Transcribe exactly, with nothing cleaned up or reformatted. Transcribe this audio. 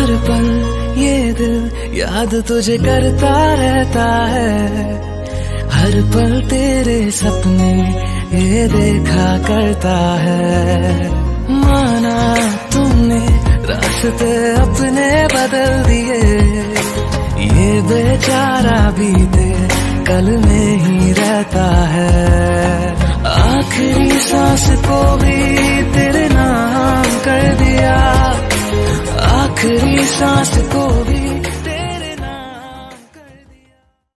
हर पल ये दिल याद तुझे करता रहता है, हर पल तेरे सपने ये देखा करता है। माना तुमने रास्ते अपने बदल दिए, ये बेचारा बीते कल में ही रहता है। आखिरी सांस को भी तेरे नाम कर दिया, आखिरी सांस